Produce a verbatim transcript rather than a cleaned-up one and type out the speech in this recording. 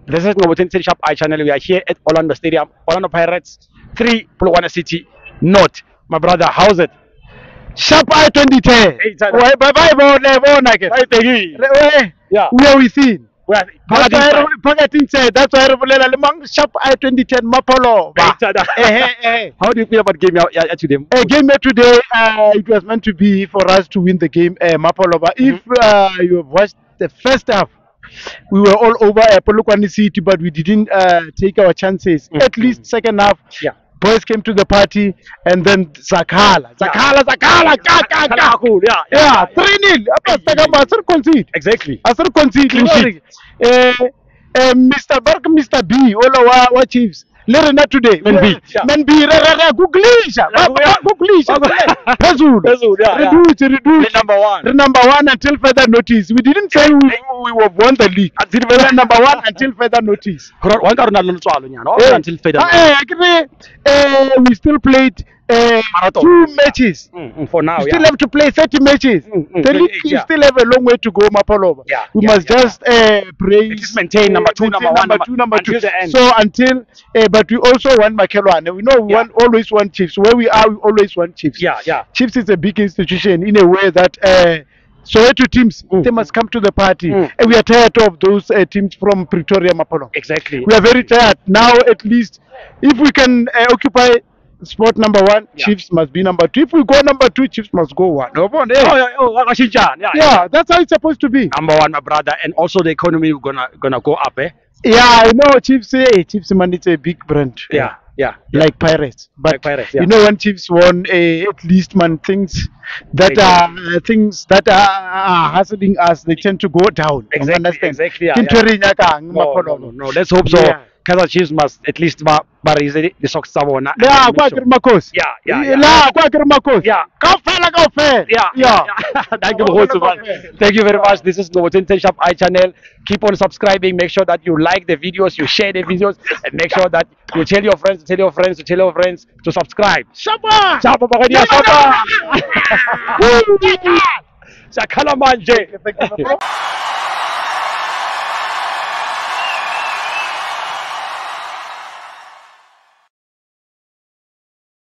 This is Ngobotin Shop I channel. We are here at Orlando Stadium. Orlando Pirates, three, Polokwane City, North. My brother, how's it? Sharp I twenty ten. Bye bye bye Yeah. We are within. We are That's why Pagatin said, that's why Lemang Sharp I twenty ten Mapolo. How do you feel about game yeah, today? A game today, uh, it was meant to be for us to win the game, uh, Mapolo. But if uh, you have watched the first half, we were all over uh, Polokwane City, but we didn't uh, take our chances. Mm-hmm. At least second half, yeah. Boys came to the party, and then Zakala, Zakala, Zakala, Zakala, cool, yeah, yeah, three nil. After concede, exactly. After concede, uh, uh, Mister Burke, Mister B, all our, our chiefs. Later not today. Men B. Men B. Googlisha. Googlisha. Pezul. Reduce, reduce. Number one. Number one until further notice. We didn't say we we have won the league. Number one until further notice. Until further. We still played uh, two matches. Mm, for now, we still yeah. have to play thirty matches. Mm, mm, the league yeah. still have a long way to go, Mapolo. Yeah, we yeah, must yeah, just uh, pray. Just maintain number two, number one, number two, number two. Until the end. So until, uh, but we also want Makelwane. We know we yeah. want, always want Chiefs. Where we are, we always want Chiefs. Yeah, yeah. Chiefs is a big institution in a way that. Uh, Soweto teams, mm. they must come to the party. Mm. And we are tired of those uh, teams from Pretoria, Mapolo. Exactly. We are very tired. Now, at least, if we can uh, occupy spot number one, yeah. Chiefs must be number two. If we go number two, Chiefs must go one. Oh, oh, yeah, oh, yeah, yeah, yeah, that's how it's supposed to be. Number one, my brother. And also the economy is gonna, gonna go up, eh? Yeah, I know. Chiefs say, hey, Chiefs, man, it's a big brand. Yeah. Yeah, like yeah. Pirates, but like Pirates, yeah. you know when Chiefs won, uh, at least man things that are uh, things that are, are hassling us, they tend to go down. Exactly, exactly. Yeah, yeah. No, no, no, no, let's hope so. Yeah. Kaizer Chiefs must at least ba the socks sabona. Yeah, kwa Makos. Yeah, yeah, yeah. La kwa Makos. Yeah. Kafela kafe. Yeah, yeah. Thank you, Thank you very much. This is Ngobotin Shop I channel. Keep on subscribing. Make sure that you like the videos, you share the videos, and make sure that you tell your friends, tell your friends, to tell your friends to subscribe. Shapa. Shapa bagania shapa. Shakala manje.